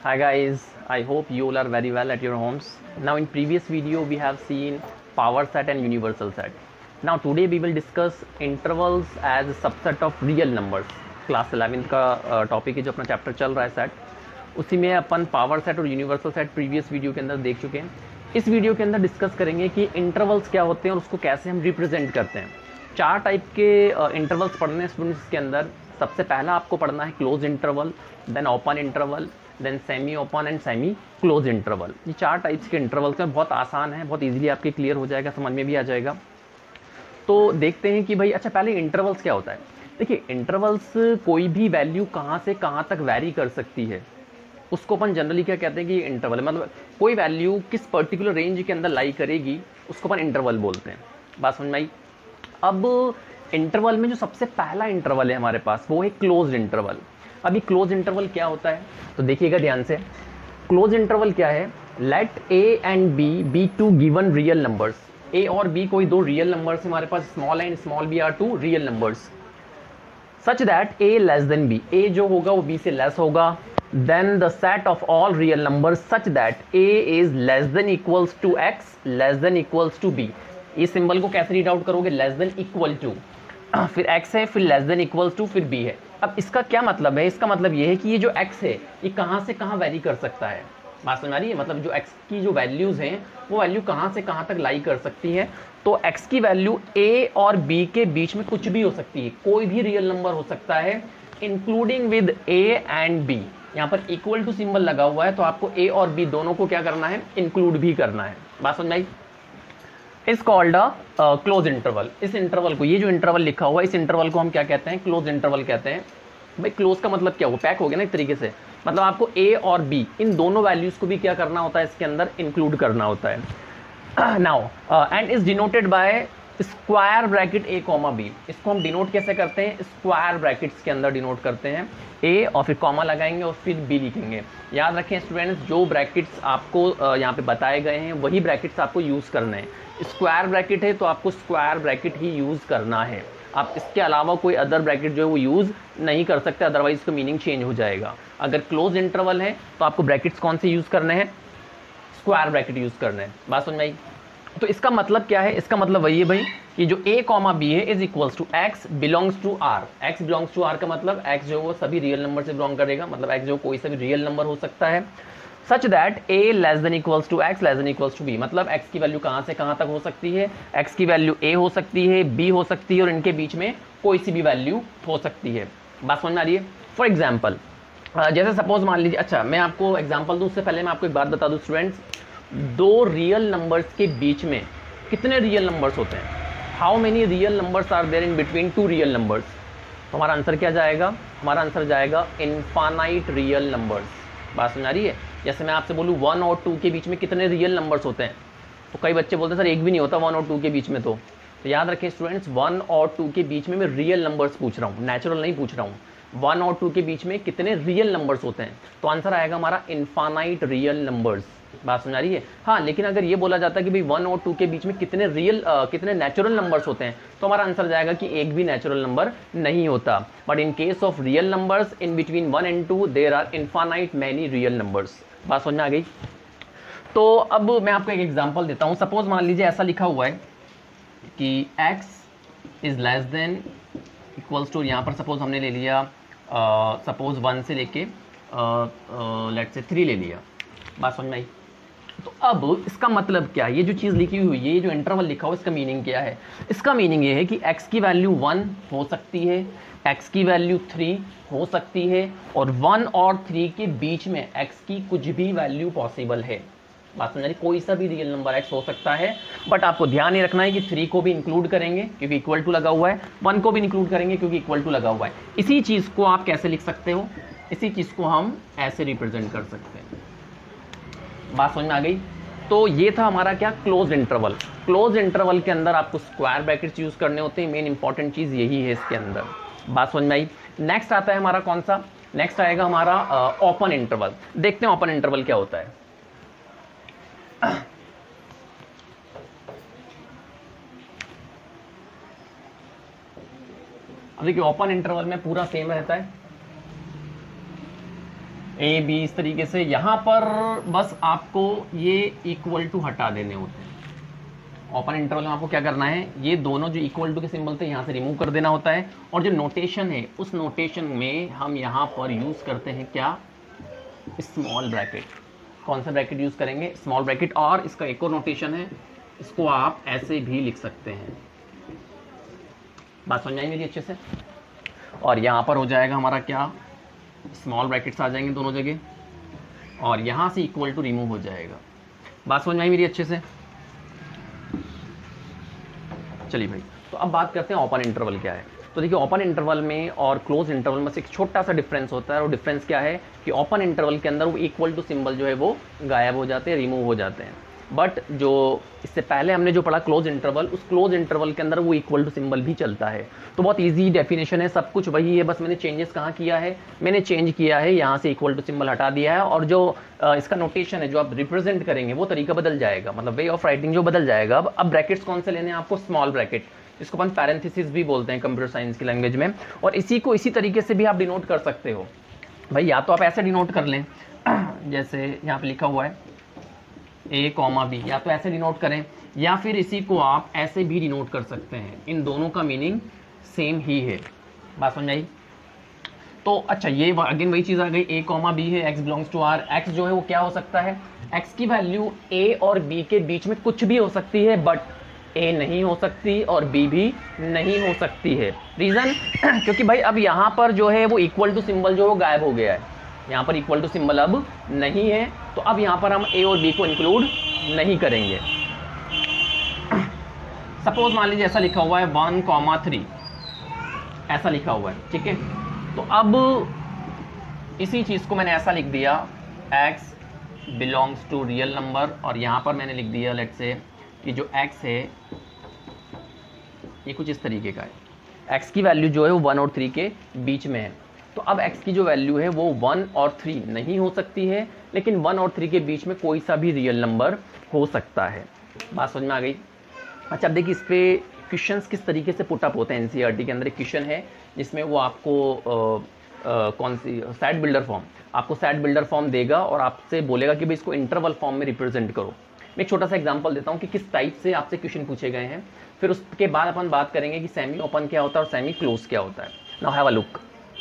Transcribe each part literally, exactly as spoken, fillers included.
Hi guys, I hope you all are very well at your homes. Now in previous video we have seen power set and universal set. Now today we will discuss intervals as a subset of real numbers. Class eleventh का topic है जो अपना chapter चल रहा है set, उसी में अपन पावर सेट और यूनिवर्सल सेट प्रीवियस वीडियो के अंदर देख चुके हैं. इस वीडियो के अंदर डिस्कस करेंगे कि इंटरवल्स क्या होते हैं और उसको कैसे हम रिप्रेजेंट करते हैं. चार टाइप के इंटरवल्स पढ़ने स्टूडेंट्स के अंदर. सबसे पहला आपको पढ़ना है close interval, then open interval, then semi open and semi close interval. ये चार टाइप्स के इंटरवल्स हैं, बहुत आसान है, बहुत इजीली आपके क्लियर हो जाएगा, समझ में भी आ जाएगा. तो देखते हैं कि भाई अच्छा पहले इंटरवल्स क्या होता है. देखिए इंटरवल्स कोई भी वैल्यू कहाँ से कहाँ तक वैरी कर सकती है उसको अपन जनरली क्या कहते हैं कि इंटरवल है. मतलब कोई वैल्यू किस पर्टिकुलर रेंज के अंदर लाई करेगी उसको अपन इंटरवल बोलते हैं. बात समझ में आई. अब इंटरवल में जो सबसे पहला इंटरवल है हमारे पास वो है क्लोज्ड इंटरवल. अभी क्लोज इंटरवल क्या होता है तो देखिएगा ध्यान से. क्लोज इंटरवल क्या है, let a and b be two given real numbers. A और बी कोई दो रियल नंबर्स हमारे पास, small and small b are two real numbers, such that a less than b. A जो होगा वो बी से लेस होगा. Then the set of all real numbers such that a is less than equals to x less than equals to b. इस symbol को कैसे read out करोगे, less than equal to, फिर x है, फिर less than equals to, फिर b है. अब इसका क्या मतलब है, इसका मतलब ये है कि ये जो x है ये कहाँ से कहाँ वैरी कर सकता है. बात समझ आ रही है. मतलब जो x की जो वैल्यूज़ हैं वो वैल्यू कहाँ से कहाँ तक लाई कर सकती है. तो x की वैल्यू a और b के बीच में कुछ भी हो सकती है, कोई भी रियल नंबर हो सकता है including with a and b. यहाँ पर इक्वल टू सिंबल लगा हुआ है तो आपको a और b दोनों को क्या करना है, इंक्लूड भी करना है. बात समझ आई. Is called a close interval. इस इंटरवल को, ये जो इंटरवल लिखा हुआ है इस इंटरवल को हम क्या कहते हैं, क्लोज इंटरवल कहते हैं. भाई क्लोज का मतलब क्या हुआ, पैक हो गया ना एक तरीके से. मतलब आपको ए और बी इन दोनों वैल्यूज को भी क्या करना होता है, इसके अंदर इंक्लूड करना होता है. Now and is denoted by square bracket a comma b. इसको हम डिनोट कैसे करते हैं, स्क्वायर ब्रैकेट्स के अंदर डिनोट करते हैं. ए और फिर कॉमा लगाएंगे और फिर बी लिखेंगे. याद रखें स्टूडेंट्स, जो ब्रैकेट्स आपको uh, यहाँ पे बताए गए हैं वही ब्रैकेट्स आपको यूज़ करने हैं. स्क्वायर ब्रैकेट है तो आपको स्क्वायर ब्रैकेट ही यूज़ करना है. आप इसके अलावा कोई अदर ब्रैकेट जो है वो यूज़ नहीं कर सकते, अदरवाइज इसका मीनिंग चेंज हो जाएगा. अगर क्लोज इंटरवल है तो आपको ब्रैकेट्स कौन से यूज़ करने हैं, स्क्वायर ब्रैकेट यूज़ करने हैं. बात समझ में आई. तो इसका मतलब क्या है, इसका मतलब वही है भाई कि जो a कॉमा बी है is equals to x belongs to r. x belongs to r का मतलब x जो वो सभी रियल नंबर से बिलोंग करेगा, मतलब x जो कोई सा भी रियल नंबर हो सकता है. Such that a less than equals to x less than equals to b. मतलब x की वैल्यू कहाँ से कहाँ तक हो सकती है, x की वैल्यू a हो सकती है, b हो सकती है और इनके बीच में कोई सी भी वैल्यू हो सकती है. बात समझ में आ रही है. फॉर एग्जाम्पल जैसे सपोज मान लीजिए, अच्छा मैं आपको एग्जाम्पल दूँ उससे पहले मैं आपको एक बात बता दूँ स्टूडेंट्स, दो रियल नंबर्स के बीच में कितने रियल नंबर्स होते हैं, how many real numbers are there in between two real numbers. तो हमारा आंसर क्या जाएगा, हमारा आंसर जाएगा इनफाइनाइट रियल नंबर्स. बात समझ आ रही है. जैसे मैं आपसे बोलूँ वन और टू के बीच में कितने रियल नंबर्स होते हैं, तो कई बच्चे बोलते हैं सर एक भी नहीं होता वन और टू के बीच में. तो, तो याद रखें स्टूडेंट्स, वन और टू के बीच में मैं रियल नंबर्स पूछ रहा हूँ, नेचुरल नहीं पूछ रहा हूँ. वन और टू के बीच में कितने रियल नंबर्स होते हैं, तो आंसर आएगा हमारा इनफाइनाइट रियल नंबर्स. बात समझ आ रही है. हाँ लेकिन अगर ये बोला जाता है कि भाई वन और टू के बीच में कितने रियल uh, कितने नेचुरल नंबर्स होते हैं, तो हमारा आंसर जाएगा कि एक भी नेचुरल नंबर नहीं होता. But in case of real numbers in between one and two there are infinite many real numbers. बात समझ में आ गई. तो अब मैं आपको एक एग्जांपल देता हूँ. सपोज मान लीजिए ऐसा लिखा हुआ है कि x is less than equals to, यहाँ पर सपोज हमने ले लिया सपोज वन से लेके लेट्स से थ्री ले लिया. बात समझ में आई. तो अब इसका मतलब क्या है, ये जो चीज़ लिखी हुई है, ये जो इंटरवल लिखा हुआ है, इसका मीनिंग क्या है. इसका मीनिंग ये है कि x की वैल्यू वन हो सकती है, x की वैल्यू थ्री हो सकती है और वन और थ्री के बीच में x की कुछ भी वैल्यू पॉसिबल है. बात समझ रही. कोई सा भी रियल नंबर x हो सकता है, बट आपको ध्यान ये रखना है कि थ्री को भी इंक्लूड करेंगे क्योंकि इक्वल टू लगा हुआ है, वन को भी इंक्लूड करेंगे क्योंकि इक्वल टू लगा हुआ है. इसी चीज़ को आप कैसे लिख सकते हो, इसी चीज़ को हम ऐसे रिप्रेजेंट कर सकते हैं. बात समझ में आ गई. तो ये था हमारा क्या, क्लोज इंटरवल. क्लोज इंटरवल के अंदर आपको स्क्वायर ब्रैकेट्स यूज करने होते हैं. मेन इंपॉर्टेंट चीज़ यही है इसके अंदर. बात समझ में आई. नेक्स्ट आता है हमारा कौन सा, नेक्स्ट आएगा हमारा ओपन इंटरवल. देखते हैं ओपन इंटरवल क्या होता है. अब देखिए ओपन इंटरवल में पूरा सेम रहता है. ए बी इस तरीके से। यहाँ पर बस आपको ये इक्वल टू हटा देने होते हैं। ओपन इंटरवल में आपको क्या करना है, ये दोनों जो इक्वल टू के सिंबल थे यहाँ से रिमूव कर देना होता है। और जो नोटेशन है उस नोटेशन में हम यहाँ पर यूज़ करते हैं क्या, स्मॉल ब्रैकेट। कौन सा ब्रैकेट यूज़ करेंगे, स्मॉल ब्रैकेट। और इसका एक और नोटेशन है, इसको आप ऐसे भी लिख सकते हैं। बात समझ आई मेरी अच्छे से। और यहाँ पर हो जाएगा हमारा क्या, स्मॉल ब्रैकेट्स आ जाएंगे दोनों जगह, और यहाँ से इक्वल टू रिमूव हो जाएगा। बात समझ में आई मेरी अच्छे से। चलिए भाई, तो अब बात करते हैं ओपन इंटरवल क्या है। तो देखिए, ओपन इंटरवल में और क्लोज इंटरवल में से एक छोटा सा डिफरेंस होता है। और डिफरेंस क्या है कि ओपन इंटरवल के अंदर वो इक्वल टू सिंबल जो है वो गायब हो जाते हैं, रिमूव हो जाते हैं। बट जो इससे पहले हमने जो पढ़ा क्लोज इंटरवल, उस क्लोज इंटरवल के अंदर वो इक्वल टू सिंबल भी चलता है। तो बहुत इजी डेफिनेशन है, सब कुछ वही है, बस मैंने चेंजेस कहाँ किया है, मैंने चेंज किया है यहाँ से इक्वल टू सिंबल हटा दिया है। और जो इसका नोटेशन है जो आप रिप्रेजेंट करेंगे वो तरीका बदल जाएगा, मतलब वे ऑफ राइटिंग जो बदल जाएगा। अब अब ब्रैकेट्स कौन से लेने हैं आपको, स्मॉल ब्रैकेट, इसको अपन पैरेंथेसिस भी बोलते हैं कंप्यूटर साइंस की लैंग्वेज में। और इसी को इसी तरीके से भी आप डिनोट कर सकते हो भाई, या तो आप ऐसे डिनोट कर लें जैसे यहाँ पे लिखा हुआ है ए कॉमा बी, या तो ऐसे डिनोट करें, या फिर इसी को आप ऐसे भी डिनोट कर सकते हैं। इन दोनों का मीनिंग सेम ही है। बात समझ आई। तो अच्छा, ये अगेन वही चीज़ आ गई, ए कॉमा बी है, x belongs to R. X जो है वो क्या हो सकता है, एक्स की वैल्यू ए और बी के बीच में कुछ भी हो सकती है, बट ए नहीं हो सकती और बी भी नहीं हो सकती है। रीज़न क्योंकि भाई अब यहाँ पर जो है वो इक्वल टू सिंबल जो है वो गायब हो गया है, यहाँ पर इक्वल टू सिंबल अब नहीं है। तो अब यहाँ पर हम ए और बी को इंक्लूड नहीं करेंगे। सपोज मान लीजिए ऐसा लिखा हुआ है वन कॉमा थ्री, ऐसा लिखा हुआ है, ठीक है। तो अब इसी चीज़ को मैंने ऐसा लिख दिया, x belongs to real number, और यहाँ पर मैंने लिख दिया लेट्स से कि जो x है ये कुछ इस तरीके का है। x की वैल्यू जो है वो वन और थ्री के बीच में है। तो अब x की जो वैल्यू है वो वन और थ्री नहीं हो सकती है, लेकिन वन और थ्री के बीच में कोई सा भी रियल नंबर हो सकता है। बात समझ में आ गई। अच्छा, अब देखिए इस पर क्वेश्चंस किस तरीके से पुटअप होते हैं। एनसीईआरटी के अंदर एक क्वेश्चन है जिसमें वो आपको आ, आ, कौन सी सेट बिल्डर फॉर्म, आपको सेट बिल्डर फॉर्म देगा और आपसे बोलेगा कि भाई इसको इंटरवल फॉर्म में रिप्रेजेंट करो। मैं एक छोटा सा एग्जांपल देता हूँ कि किस टाइप से आपसे क्वेश्चन पूछे गए हैं, फिर उसके बाद अपन बात करेंगे कि सेमी ओपन क्या होता है और सेमी क्लोज क्या होता है। Now have a look.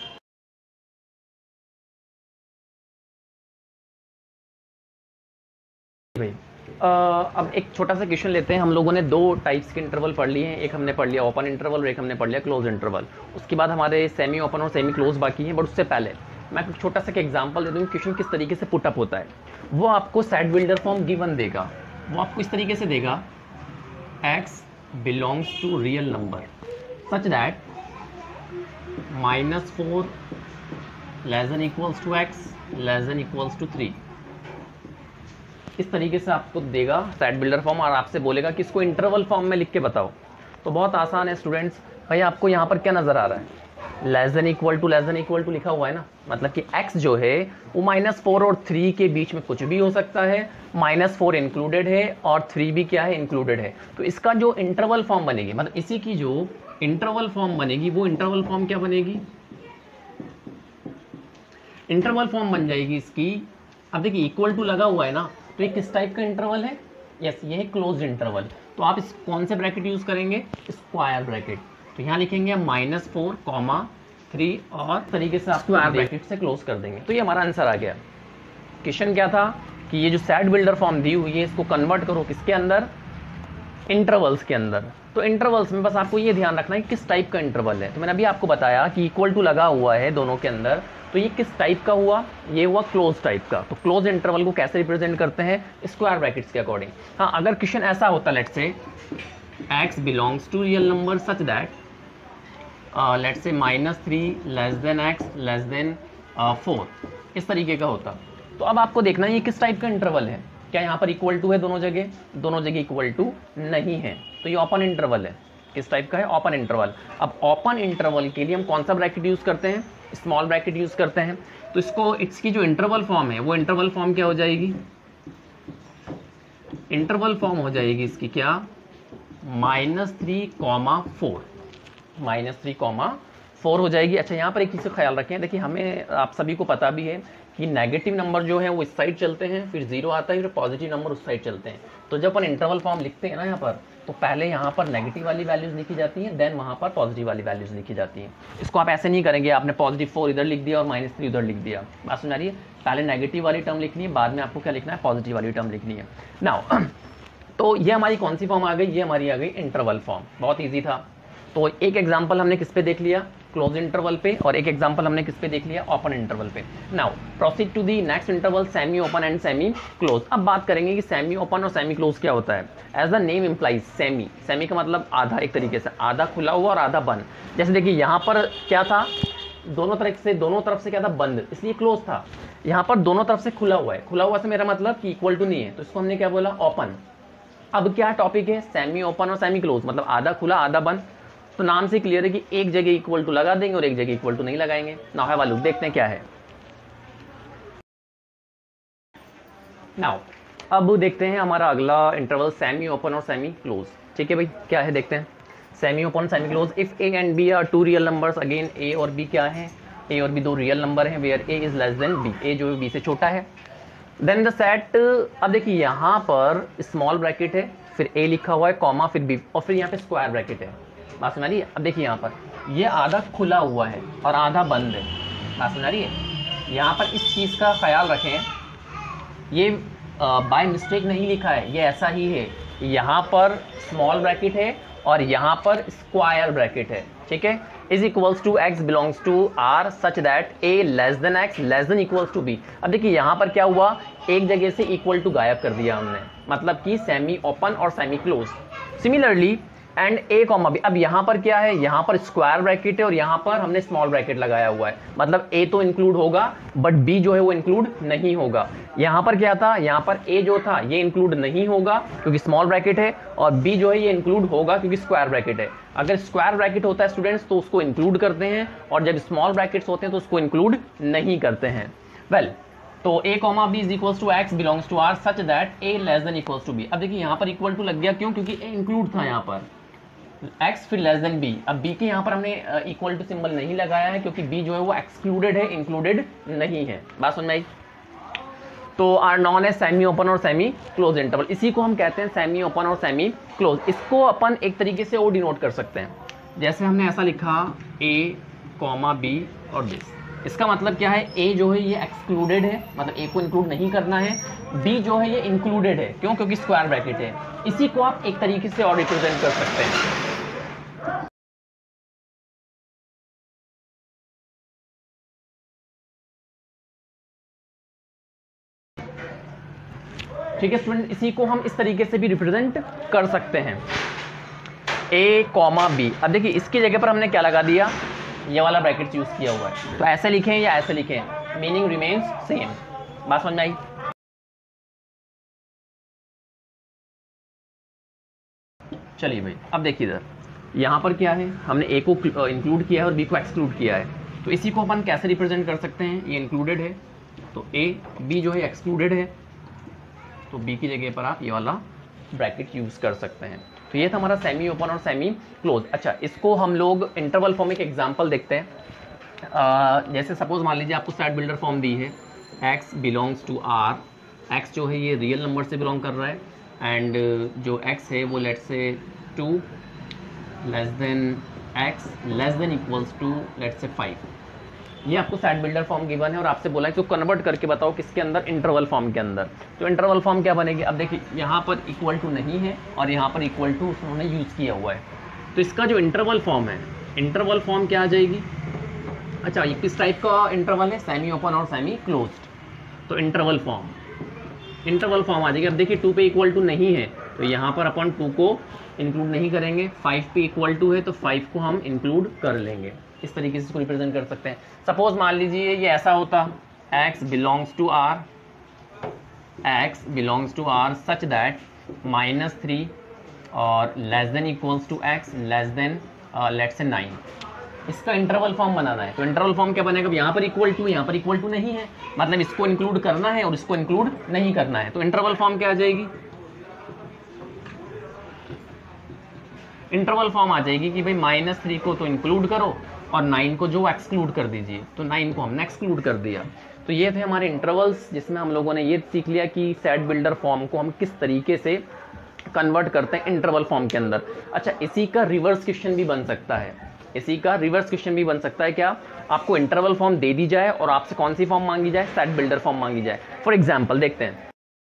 भाई Uh, अब एक छोटा सा क्वेश्चन लेते हैं। हम लोगों ने दो टाइप्स के इंटरवल पढ़ लिए हैं, एक हमने पढ़ लिया ओपन इंटरवल और एक हमने पढ़ लिया क्लोज इंटरवल। उसके बाद हमारे सेमी ओपन और सेमी क्लोज बाकी हैं, बट उससे पहले मैं एक छोटा सा एग्जांपल दे दूँ क्वेश्चन किस तरीके से पुटअप होता है। वो आपको सेट बिल्डर फॉर्म गिवन देगा, वो आपको इस तरीके से देगा, x belongs to real number such that minus four less than equals to x less than equals to three. इस तरीके से आपको देगा सेट बिल्डर फॉर्म और आपसे बोलेगा कि इसको इंटरवल फॉर्म में लिख के बताओ। तो बहुत आसान है स्टूडेंट्स। भाई आपको यहाँ पर क्या नज़र आ रहा है, less than equal to less than equal to लिखा हुआ है ना, मतलब कि x जो है वो माइनस फोर और थ्री के बीच में कुछ भी हो सकता है। माइनस फोर इंक्लूडेड है और थ्री भी क्या है, इंक्लूडेड है। तो इसका जो इंटरवल फॉर्म बनेगी, मतलब इसी की जो इंटरवल फॉर्म बनेगी, वो इंटरवल फॉर्म क्या बनेगी, इंटरवल फॉर्म बन जाएगी इसकी। अब देखिए इक्वल टू लगा हुआ है ना, तो ये किस टाइप का इंटरवल है, यस ये है क्लोज इंटरवल। तो आप इस कौन से ब्रैकेट यूज करेंगे, स्क्वायर ब्रैकेट। तो यहाँ लिखेंगे माइनस फोर कॉमा थ्री और तरीके से आप स्क्वायर ब्रैकेट से क्लोज कर देंगे। तो ये हमारा आंसर आ गया। क्वेश्चन क्या था कि ये जो सेट बिल्डर फॉर्म दी हुई है इसको कन्वर्ट करो किसके अंदर, इंटरवल्स के अंदर। तो इंटरवल्स में बस आपको ये ध्यान रखना है कि किस टाइप का इंटरवल है। तो मैंने अभी आपको बताया कि इक्वल टू लगा हुआ है दोनों के अंदर, तो ये किस टाइप का हुआ, ये हुआ क्लोज टाइप का। तो क्लोज इंटरवल को कैसे रिप्रेजेंट करते हैं, स्क्वायर ब्रैकेट्स के अकॉर्डिंग। हाँ, अगर क्वेश्चन ऐसा होता let's say x belongs to real number such that let's say minus three less than x less than four, इस तरीके का होता, तो अब आपको देखना है ये किस टाइप का इंटरवल है। क्या यहाँ पर इक्वल टू है दोनों जगह, दोनों जगह इक्वल टू नहीं है, तो ये ओपन इंटरवल है। किस टाइप का है, ओपन इंटरवल। अब ओपन इंटरवल के लिए हम कौन सा ब्रैकेट यूज करते हैं, स्मॉल ब्रैकेट यूज करते हैं। तो इसको इसकी जो इंटरवल फॉर्म है वो इंटरवल फॉर्म क्या हो जाएगी, इंटरवल फॉर्म हो जाएगी इसकी क्या, minus three comma four, minus three comma four हो जाएगी। अच्छा, यहाँ पर एक चीज़ का ख्याल रखें, देखिए हमें आप सभी को पता भी है कि नेगेटिव नंबर जो है वो इस साइड चलते हैं, फिर जीरो आता है, फिर पॉजिटिव नंबर उस साइड चलते हैं। तो जब अपन इंटरवल फॉर्म लिखते हैं ना यहाँ पर, तो पहले यहाँ पर नेगेटिव वाली वैल्यूज लिखी जाती हैं, देन वहाँ पर पॉजिटिव वाली वैल्यूज लिखी जाती हैं। इसको आप ऐसे नहीं करेंगे आपने पॉजिटिव फोर इधर लिख दिया और माइनस थ्री उधर लिख दिया, बात समझ आ रही है। पहले नेगेटिव वाली टर्म लिखनी है, बाद में आपको क्या लिखना है, पॉजिटिव वाली टर्म लिखनी है। नाउ तो ये हमारी कौन सी फॉर्म आ गई, ये हमारी आ गई इंटरवल फॉर्म। बहुत ईजी था। तो एक एग्जाम्पल हमने किस पे देख लिया, क्लोज इंटरवल पे, और एक एग्जांपल हमने किस पे देख लिया, ओपन इंटरवल पे। Now proceed to the next interval, semi open and semi close. अब बात करेंगे कि सेमी ओपन और सेमी क्लोज क्या होता है। As the name implies, semi, semi का मतलब आधा, एक तरीके से आधा खुला हुआ और आधा बंद। जैसे देखिए यहाँ पर क्या था, दोनों तरफ से दोनों तरफ से क्या था, बंद, इसलिए क्लोज था। यहाँ पर दोनों तरफ से खुला हुआ है, खुला हुआ से मेरा मतलब कि इक्वल टू नहीं है, तो इसको हमने क्या बोला, ओपन। अब क्या टॉपिक है, सेमी ओपन और सेमी क्लोज, मतलब आधा खुला आधा बंद। तो नाम से क्लियर है कि एक जगह इक्वल टू लगा देंगे और एक जगह इक्वल टू नहीं लगाएंगे। नाउ हैव अ लुक, देखते हैं क्या है। नाउ अब देखते हैं हमारा अगला इंटरवल सेमी ओपन और सेमी क्लोज। ठीक है भाई, क्या है देखते हैं। Semi open semi close, if a and b are two real numbers, again a और बी क्या है, ए और बी दो रियल नंबर हैं, where a is less than b, a जो है बी से छोटा है। देन द सेट, अब देखिए यहाँ पर स्मॉल ब्रैकेट है, फिर ए लिखा हुआ है, कॉमा, फिर बी, और फिर यहाँ पे स्क्वायर ब्रैकेट है। बात समझ आ रही है। अब देखिए यहाँ पर ये आधा खुला हुआ है और आधा बंद है, बात समझ आ रही है। यहाँ पर इस चीज़ का ख्याल रखें, ये बाय मिस्टेक नहीं लिखा है, ये ऐसा ही है। यहाँ पर स्मॉल ब्रैकेट है और यहाँ पर स्क्वायर ब्रैकेट है, ठीक है। Is equals to x belongs to R such that a less than x less than equals to b. अब देखिए यहाँ पर क्या हुआ, एक जगह से इक्वल टू गायब कर दिया हमने, मतलब कि सेमी ओपन और semi close. Similarly and a comma b, अब यहाँ पर क्या है, यहाँ पर स्क्वायर ब्रैकेट है और यहाँ पर हमने स्मॉल ब्रैकेट लगाया हुआ है, मतलब ए तो इंक्लूड होगा बट बी जो है वो इंक्लूड नहीं होगा। यहाँ पर क्या था, यहाँ पर ए जो था ये इंक्लूड नहीं होगा क्योंकि स्मॉल ब्रैकेट है, और बी जो है ये इंक्लूड होगा क्योंकि स्क्वायर ब्रैकेट है। अगर स्क्वायर ब्रैकेट होता है स्टूडेंट्स तो उसको इंक्लूड करते हैं, और जब स्मॉल ब्रैकेट्स होते हैं तो उसको इंक्लूड नहीं करते हैं। वेल well, तो a comma b is equals to x belongs to R such that a less than equals to b. अब देखिए यहाँ पर इक्वल टू लग गया, क्यों, क्योंकि a इंक्लूड था यहाँ पर, x फिर लेस देन b। अब b के यहाँ पर हमने इक्वल टू सिंबल नहीं लगाया है क्योंकि b जो है वो एक्सक्लूडेड है, इंक्लूडेड नहीं है। बात समझ में आई। तो आर नॉन है सेमी ओपन और सेमी क्लोज इंटरवल, इसी को हम कहते हैं सेमी ओपन और सेमी क्लोज। इसको अपन एक तरीके से और डिनोट कर सकते हैं, जैसे हमने ऐसा लिखा a कॉमा b और दिस। इसका मतलब क्या है, a जो है ये एक्सक्लूडेड है, मतलब a को इंक्लूड नहीं करना है, b जो है ये इंक्लूडेड है, क्यों, क्योंकि स्क्वायर ब्रैकेट है। इसी को आप एक तरीके से और रिप्रेजेंट कर सकते हैं। ठीक है स्टूडेंट, इसी को हम इस तरीके से भी रिप्रेजेंट कर सकते हैं, a कॉमा b। अब देखिए इसकी जगह पर हमने क्या लगा दिया, ये वाला ब्रैकेट यूज किया हुआ है, तो ऐसे लिखें या ऐसे लिखें, मीनिंग रिमेन्स सेम। बात समझ में आई। चलिए भाई, अब देखिए इधर यहाँ पर क्या है, हमने ए को इंक्लूड किया है और बी को एक्सक्लूड किया है, तो इसी को अपन कैसे रिप्रेजेंट कर सकते हैं, ये इंक्लूडेड है तो ए, बी जो है एक्सक्लूडेड है तो बी की जगह पर आप ये वाला ब्रैकेट यूज कर सकते हैं। तो ये था हमारा सेमी ओपन और सेमी क्लोज। अच्छा, इसको हम लोग इंटरवल फॉर्म एक एग्जांपल देखते हैं। आ, जैसे सपोज मान लीजिए आपको सेट बिल्डर फॉर्म दी है, x belongs to r, x जो है ये रियल नंबर से बिलोंग कर रहा है, एंड जो x है वो let's say two less than x less than equals to let's say five. ये आपको सेट बिल्डर फॉर्म गिवन है और आपसे बोला है कि कन्वर्ट करके बताओ किसके अंदर, इंटरवल फॉर्म के अंदर। तो इंटरवल फॉर्म क्या बनेगी, अब देखिए यहाँ पर इक्वल टू नहीं है और यहाँ पर इक्वल टू उन्होंने यूज़ किया हुआ है, तो इसका जो इंटरवल फॉर्म है, इंटरवल फॉर्म क्या आ जाएगी। अच्छा, ये किस टाइप का इंटरवल है, सेमी ओपन और सेमी क्लोज्ड, तो इंटरवल फॉर्म इंटरवल फॉर्म आ जाएगी। अब देखिए टू पे इक्वल टू नहीं है तो यहाँ पर अपन टू को इंक्लूड नहीं करेंगे, फाइव पे इक्वल टू है तो फाइव को हम इंक्लूड कर लेंगे। इस तरीके से इसको रिप्रेजेंट कर सकते हैं। सपोज मान लीजिए ये ऐसा होता, x belongs to r, x belongs to r such that minus three और less than equals to x less than let's say nine. इसका इंटरवल फॉर्म बनाना है, तो इंटरवल फॉर्म क्या बनेगा, यहाँ पर इक्वल टू, यहाँ पर इक्वल टू नहीं है, मतलब इसको इंक्लूड करना है और इसको इंक्लूड नहीं करना है, तो इंटरवल फॉर्म क्या आ जाएगी, इंटरवल फॉर्म आ जाएगी कि भाई माइनस थ्री को तो इंक्लूड करो और नाइन को जो एक्सक्लूड कर दीजिए, तो नाइन को हमने एक्सक्लूड कर दिया। तो ये थे हमारे इंटरवल्स, जिसमें हम लोगों ने ये सीख लिया कि सेट बिल्डर फॉर्म को हम किस तरीके से कन्वर्ट करते हैं इंटरवल फॉर्म के अंदर। अच्छा, इसी का रिवर्स क्वेश्चन भी बन सकता है, इसी का रिवर्स क्वेश्चन भी बन सकता है। क्या आपको इंटरवल फॉर्म दे दी जाए और आपसे कौन सी फॉर्म मांगी जाए? सेट बिल्डर फॉर्म मांगी जाए। फॉर एग्जाम्पल देखते हैं,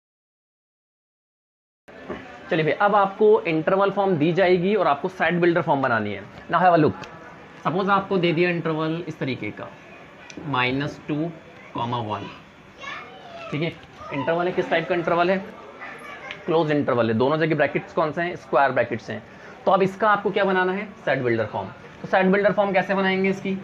चलिए भाई, अब आपको इंटरवल फॉर्म दी जाएगी और आपको सेट बिल्डर फॉर्म बनानी है। Now have a look, suppose आपको दे दिया इंटरवल इस तरीके का माइनस टू कॉमा वन, ठीक है। इंटरवल है, किस टाइप का इंटरवल है? क्लोज इंटरवल है, दोनों जगह ब्रैकेट्स कौन से हैं? स्क्वायर ब्रैकेट्स हैं। तो अब इसका आपको क्या बनाना है? Set builder form. तो सेट बिल्डर फॉर्म कैसे बनाएंगे इसकी?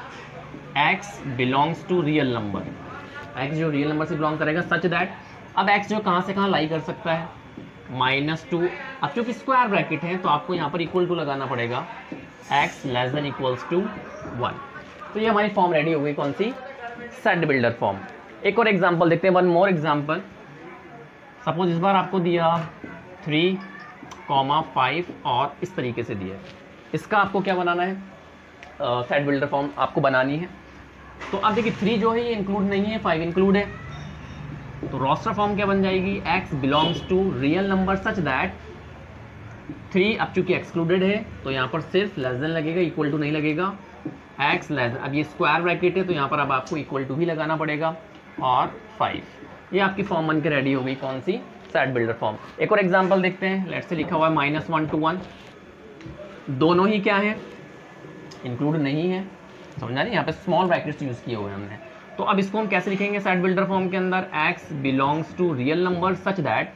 x belongs to real number, x जो रियल नंबर से बिलोंग करेगा सच दैट, अब x जो कहाँ से कहाँ लाई कर सकता है? माइनस टू, अब क्योंकि स्क्वायर ब्रैकेट है तो आपको यहाँ पर इक्वल टू लगाना पड़ेगा, x less than equals to one. तो ये हमारी फॉर्म रेडी हो गई, कौन सी? Set builder form. एक और एग्जांपल देखते हैं, वन मोर एग्जांपल। सपोज इस बार आपको दिया थ्री कॉमा फाइव और इस तरीके से दिया है, इसका आपको क्या बनाना है? सेट बिल्डर फॉर्म आपको बनानी है। तो अब देखिए थ्री जो है ये इंक्लूड नहीं है, फाइव इंक्लूड है, तो रोस्टर फॉर्म क्या बन जाएगी? x belongs to real number such that three, अब चूंकि एक्सक्लूडेड है तो यहाँ पर सिर्फ लेस देन लगेगा, इक्वल टू नहीं लगेगा। x लेस, अब ये स्क्वायर ब्रैकेट है तो यहाँ पर अब आपको इक्वल टू ही लगाना पड़ेगा, और फाइव। ये आपकी फॉर्म बन के रेडी हो गई, कौन सी? Set builder form. एक और एग्जांपल देखते हैं, लेट्स से लिखा हुआ है माइनस वन टू वन, दोनों ही क्या है? इंक्लूड नहीं है, समझा नहीं? यहाँ पे स्मॉल ब्रैकेट्स यूज किए हुए हमने। तो अब इसको हम कैसे लिखेंगे सेट बिल्डर फॉर्म के अंदर? x belongs to real number such that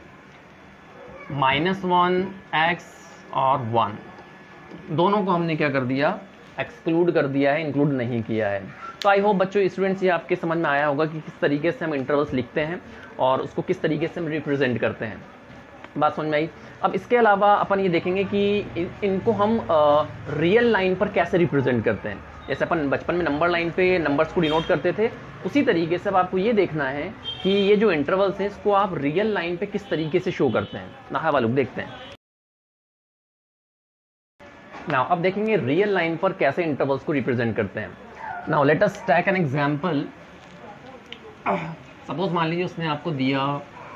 minus one x और वन, दोनों को हमने क्या कर दिया? एक्सक्लूड कर दिया है, इंक्लूड नहीं किया है। तो आई होप बच्चों, स्टूडेंट्स, ये आपके समझ में आया होगा कि किस तरीके से हम इंटरवल्स लिखते हैं और उसको किस तरीके से हम रिप्रेजेंट करते हैं। बात समझ में आई? अब इसके अलावा अपन ये देखेंगे कि इन, इनको हम रियल लाइन पर कैसे रिप्रेजेंट करते हैं। जैसे अपन बचपन में नंबर लाइन पे नंबर्स को डिनोट करते थे, उसी तरीके से अब आपको ये देखना है कि ये जो इंटरवल्स हैं इसको आप रियल लाइन पे किस तरीके से शो करते हैं। ना हवा लुक देखते हैं। नाउ अब देखेंगे रियल लाइन पर कैसे इंटरवल्स को रिप्रेजेंट करते हैं। Now let us take an example. Suppose मान लीजिए उसने आपको दिया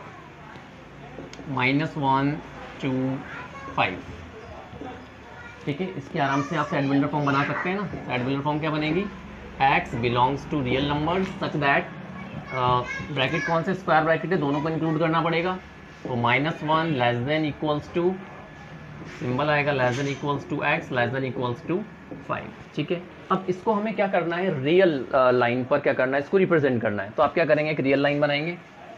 माइनस वन टू फाइव, ठीक है। इसकी आराम से आप सेट बिल्डर फॉर्म बना सकते हैं ना। सेट बिल्डर फॉर्म क्या बनेगी? x belongs to real number such that, bracket कौन से? स्क्वायर ब्रैकेट है, दोनों को इंक्लूड करना पड़ेगा। तो minus one less than equals to, symbol आएगा less than equals to x less than equals to five, ठीक है। अब इसको हमें क्या करना है? रियल लाइन पर क्या करना है? इसको रिप्रेजेंट करना है। तो आप क्या करेंगे? एक रियल लाइन बनाएंगे,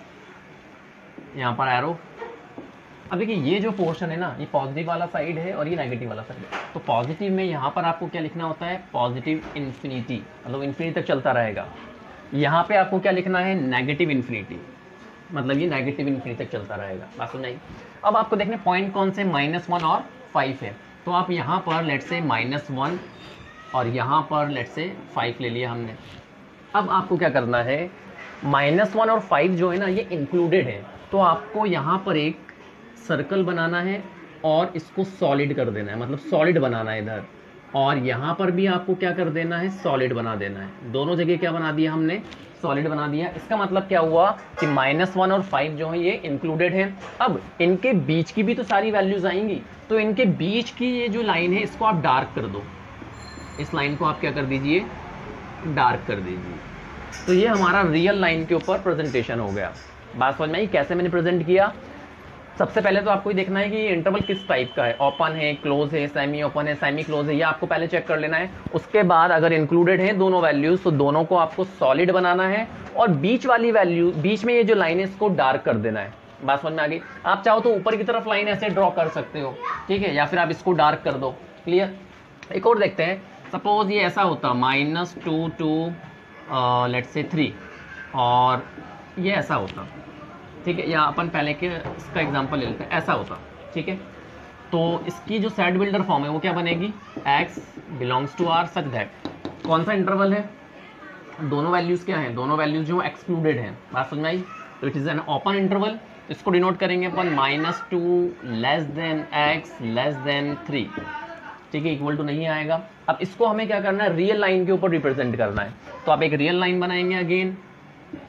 यहाँ पर एरो। अब देखिए ये जो पोर्शन है ना, ये पॉजिटिव वाला साइड है और ये नेगेटिव वाला साइड है। तो पॉजिटिव में यहाँ पर आपको क्या लिखना होता है? पॉजिटिव इन्फिनिटी, मतलब इन्फिनिटी तक चलता रहेगा। यहाँ पे आपको क्या लिखना है? नेगेटिव इन्फिनिटी, मतलब ये नेगेटिव इन्फिनिटी तक चलता रहेगा। बात सुनाई? अब आपको देखने पॉइंट कौन से? माइनस वन और फाइव है। तो आप यहाँ पर लेट से माइनस वन और यहाँ पर लेट से फाइव ले लिया हमने। अब आपको क्या करना है? माइनस वन और फाइव जो है ना ये इंक्लूडेड है, तो आपको यहाँ पर एक सर्कल बनाना है और इसको सॉलिड कर देना है, मतलब सॉलिड बनाना है इधर, और यहाँ पर भी आपको क्या कर देना है? सॉलिड बना देना है। दोनों जगह क्या बना दिया हमने? सॉलिड बना दिया। इसका मतलब क्या हुआ कि माइनस वन और फाइव जो है ये इंक्लूडेड है। अब इनके बीच की भी तो सारी वैल्यूज आएंगी, तो इनके बीच की ये जो लाइन है इसको आप डार्क कर दो। इस लाइन को आप क्या कर दीजिए? डार्क कर दीजिए। तो ये हमारा रियल लाइन के ऊपर प्रेजेंटेशन हो गया। बात समझ में आई कैसे मैंने प्रेजेंट किया? सबसे पहले तो आपको ये देखना है कि ये इंटरवल किस टाइप का है, ओपन है, क्लोज है, सेमी ओपन है, सेमी क्लोज है, ये आपको पहले चेक कर लेना है। उसके बाद अगर इंक्लूडेड है दोनों वैल्यूज तो दोनों को आपको सॉलिड बनाना है, और बीच वाली वैल्यू, बीच में ये जो लाइन है इसको डार्क कर देना है। बात समझ में आ गई? आप चाहो तो ऊपर की तरफ लाइन ऐसे ड्रॉ कर सकते हो, ठीक है, या फिर आप इसको डार्क कर दो। क्लियर? एक और देखते हैं। सपोज ये ऐसा होता minus two to let say three, और ये ऐसा होता, ठीक है, या अपन पहले के इसका एग्जांपल ले लेते हैं, ऐसा होता, ठीक है। तो इसकी जो सेट बिल्डर फॉर्म है वो क्या बनेगी? x belongs to r such that, कौन सा इंटरवल है? दोनों वैल्यूज क्या हैं? दोनों वैल्यूज जो एक्सक्लूडेड हैं। बात समझ में आई? तो it is an open interval. इसको डिनोट करेंगे अपन minus two less than x less than three, ठीक है, इक्वल टू नहीं आएगा। अब इसको हमें क्या करना है? रियल लाइन के ऊपर रिप्रेजेंट करना है। तो आप एक रियल लाइन बनाएंगे अगेन,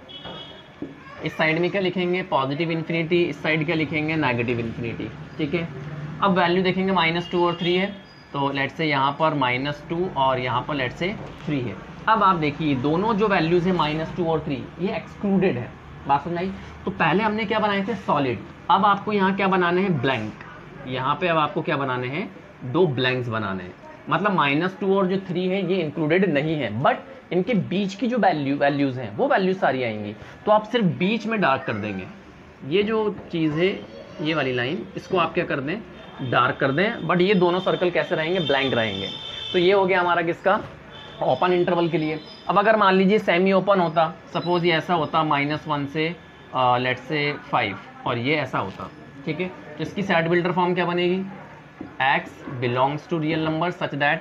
इस साइड में क्या लिखेंगे पॉजिटिव इन्फिनिटी, इस साइड क्या लिखेंगे नेगेटिव इन्फिनिटी, ठीक है। अब वैल्यू देखेंगे माइनस टू और थ्री है, तो लेट्स से यहाँ पर माइनस टू और यहाँ पर लेट्स से थ्री है। अब आप देखिए दोनों जो वैल्यूज़ है माइनस टू और थ्री ये एक्सक्लूडेड है, बात समझ आई। तो पहले हमने क्या बनाए थे सॉलिड, अब आपको यहाँ क्या बनाने हैं ब्लैंक, यहाँ पे अब आपको क्या बनाने हैं दो ब्लैंक्स बनाने हैं। मतलब माइनस टू और जो थ्री है ये इंक्लूडेड नहीं है, बट इनके बीच की जो वैल्यू वैल्यूज़ हैं वो वैल्यूज सारी आएंगी, तो आप सिर्फ बीच में डार्क कर देंगे। ये जो चीज़ है ये वाली लाइन इसको आप क्या कर दें डार्क कर दें, बट ये दोनों सर्कल कैसे रहेंगे ब्लैंक रहेंगे। तो ये हो गया हमारा किसका ओपन इंटरवल के लिए। अब अगर मान लीजिए सेमी ओपन होता, सपोज ये ऐसा होता माइनस वन से लेट्स से फाइव और ये ऐसा होता, ठीक है, तो इसकी सेट बिल्डर फॉर्म क्या बनेगी x belongs to real number such that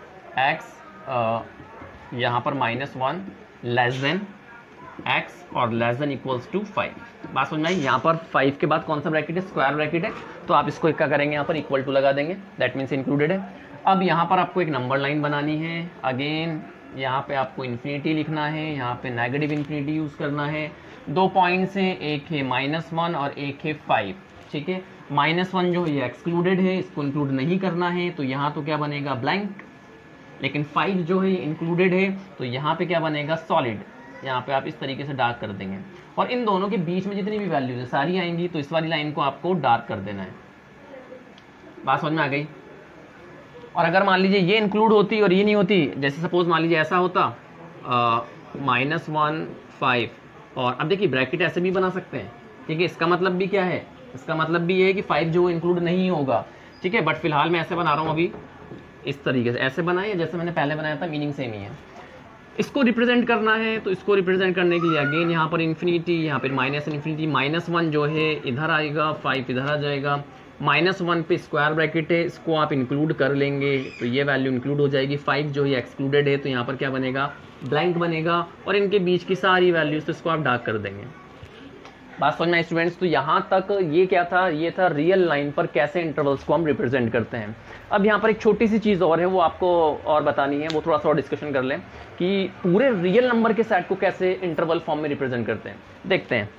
x यहाँ पर minus one less than x और less than equals to five. बात समझ में आई। यहाँ पर फाइव के बाद कौन सा ब्रैकेट है स्क्वायर ब्रैकेट है, तो आप इसको क्या करेंगे यहाँ पर इक्वल टू लगा देंगे, दैट मीन्स इंक्लूडेड है। अब यहाँ पर आपको एक नंबर लाइन बनानी है, अगेन यहाँ पे आपको इन्फिनिटी लिखना है, यहाँ पे नेगेटिव इन्फिनिटी यूज़ करना है। दो पॉइंट्स हैं, एक है माइनस वन और एक है फाइव, ठीक है। माइनस वन जो है ये एक्सक्लूडेड है, इसको इंक्लूड नहीं करना है, तो यहाँ तो क्या बनेगा ब्लैंक, लेकिन फाइव जो है ये इंक्लूडेड है, तो यहाँ पे क्या बनेगा सॉलिड। यहाँ पे आप इस तरीके से डार्क कर देंगे और इन दोनों के बीच में जितनी भी वैल्यूज है सारी आएंगी, तो इस वाली लाइन को आपको डार्क कर देना है। बात समझ में आ गई। और अगर मान लीजिए ये इंक्लूड होती और ये नहीं होती, जैसे सपोज मान लीजिए ऐसा होता माइनस वन फाइव, और अब देखिए ब्रैकेट ऐसे भी बना सकते हैं, ठीक है। इसका मतलब भी क्या है, इसका मतलब भी ये है कि फाइव जो इंक्लूड नहीं होगा, ठीक है, बट फिलहाल मैं ऐसे बना रहा हूँ अभी इस तरीके से, ऐसे बनाए जैसे मैंने पहले बनाया था, मीनिंग सेम ही है। इसको रिप्रेजेंट करना है, तो इसको रिप्रेजेंट करने के लिए अगेन यहाँ पर इन्फिनिटी, यहाँ पर माइनस इन्फिनिटी, माइनस वन जो है इधर आएगा, फाइव इधर आ जाएगा, माइनस वन पे स्क्वायर ब्रैकेट है, इसको आप इंक्लूड कर लेंगे तो ये वैल्यू इंक्लूड हो जाएगी। फाइव जो है एक्सक्लूडेड है, तो यहाँ पर क्या बनेगा ब्लैंक बनेगा, और इनके बीच की सारी वैल्यूज तो इसको आप डार्क कर देंगे। बात समझ में स्टूडेंट्स। तो यहाँ तक ये क्या था, ये था रियल लाइन पर कैसे इंटरवल्स को हम रिप्रेजेंट करते हैं। अब यहाँ पर एक छोटी सी चीज़ और है, वो आपको और बतानी है, वो थोड़ा सा और डिस्कशन कर लें कि पूरे रियल नंबर के सेट को कैसे इंटरवल फॉर्म में रिप्रेजेंट करते हैं, देखते हैं।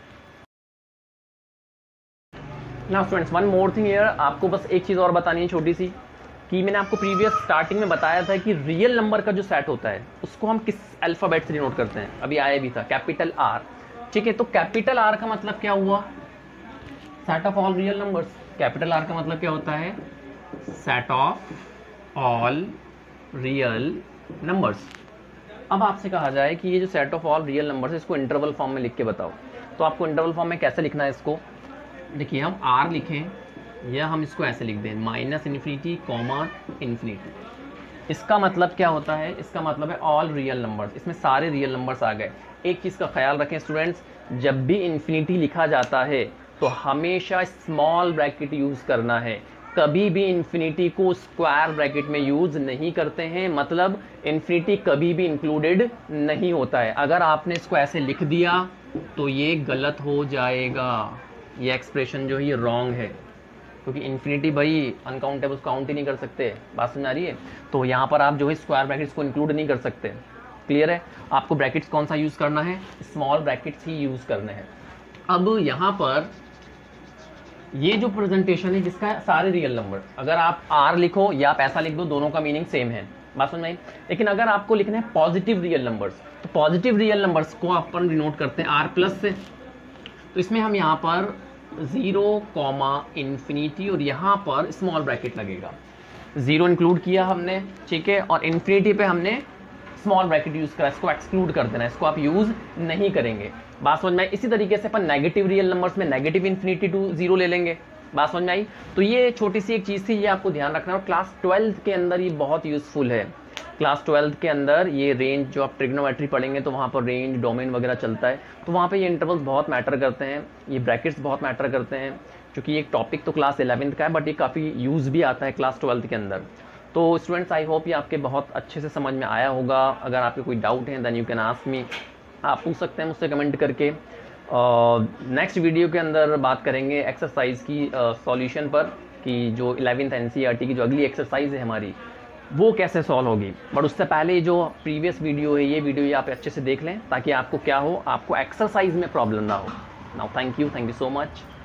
Now students one more thing here, आपको बस एक चीज़ और बतानी है छोटी सी, कि मैंने आपको प्रीवियस स्टार्टिंग में बताया था कि रियल नंबर का जो सेट होता है उसको हम किस अल्फ़ाबेट से डिनोट करते हैं, अभी आया भी था कैपिटल आर, ठीक है। तो कैपिटल आर का मतलब क्या हुआ set of all real numbers. Capital R का मतलब क्या होता है set of all real numbers. अब आपसे कहा जाए कि ये जो set of all real numbers है इसको इंटरवल फॉर्म में लिख के बताओ, तो आपको इंटरवल फॉर्म में कैसे लिखना है इसको, देखिए हम आर लिखें या हम इसको ऐसे लिख दें माइनस इन्फिनिटी कॉमा इन्फिनिटी। इसका मतलब क्या होता है, इसका मतलब है ऑल रियल नंबर्स, इसमें सारे रियल नंबर्स आ गए। एक चीज़ का ख्याल रखें स्टूडेंट्स, जब भी इन्फिनिटी लिखा जाता है तो हमेशा स्मॉल ब्रैकेट यूज़ करना है, कभी भी इन्फिनिटी को स्क्वायर ब्रैकेट में यूज़ नहीं करते हैं, मतलब इन्फिनिटी कभी भी इंक्लूडेड नहीं होता है। अगर आपने इसको ऐसे लिख दिया तो ये गलत हो जाएगा, ये एक्सप्रेशन जो है ये रॉन्ग है, क्योंकि इन्फिनिटी भाई अनकाउंटेबल काउंट ही नहीं कर सकते। बात समझ आ रही है। तो यहाँ पर आप जो है स्क्वायर ब्रैकेट्स को इंक्लूड नहीं कर सकते, क्लियर है। आपको ब्रैकेट्स कौन सा यूज़ करना है, स्मॉल ब्रैकेट्स ही यूज़ करने हैं। अब यहाँ पर ये जो प्रेजेंटेशन है जिसका सारे रियल नंबर, अगर आप आर लिखो या आप ऐसा लिख दो, दोनों का मीनिंग सेम है, बात समझ में आई। लेकिन अगर आपको लिखना है पॉजिटिव रियल नंबर्स, तो पॉजिटिव रियल नंबर्स को अपन डिनोट करते हैं आर प्लस से। तो इसमें हम यहाँ पर जीरो कॉमा इन्फिनिटी और यहाँ पर स्मॉल ब्रैकेट लगेगा, जीरो इंक्लूड किया हमने, ठीक है, और इन्फिनिटी पे हमने स्मॉल ब्रैकेट यूज़ करा, इसको एक्सक्लूड कर देना, इसको आप यूज़ नहीं करेंगे। बात समझ में आई। इसी तरीके से अपन नेगेटिव रियल नंबर्स में नेगेटिव इन्फिनिटी टू जीरो ले लेंगे, बात समझ में आई। तो ये छोटी सी एक चीज़ थी, ये आपको ध्यान रखना है, और क्लास ट्वेल्थ के अंदर ये बहुत यूज़फुल है। क्लास ट्वेल्थ के अंदर ये रेंज जो आप ट्रिग्नोमेट्री पढ़ेंगे तो वहाँ पर रेंज डोमेन वगैरह चलता है, तो वहाँ पे ये इंटरवल्स बहुत मैटर करते हैं, ये ब्रैकेट्स बहुत मैटर करते हैं, क्योंकि ये एक टॉपिक तो क्लास इलेवेंथ का है बट ये काफ़ी यूज़ भी आता है क्लास ट्वेल्थ के अंदर। तो स्टूडेंट्स आई होप ये आपके बहुत अच्छे से समझ में आया होगा। अगर आपके कोई डाउट है then you can ask me, आप पूछ सकते हैं मुझसे कमेंट करके। नेक्स्ट uh, वीडियो के अंदर बात करेंगे एक्सरसाइज की सॉल्यूशन uh, पर, कि जो इलेवेंथ एनसीईआरटी की जो अगली एक्सरसाइज है हमारी वो कैसे सॉल्व होगी। बट उससे पहले जो प्रीवियस वीडियो है ये वीडियो ये आप अच्छे से देख लें, ताकि आपको क्या हो, आपको एक्सरसाइज में प्रॉब्लम ना हो। Now thank you, thank you so much.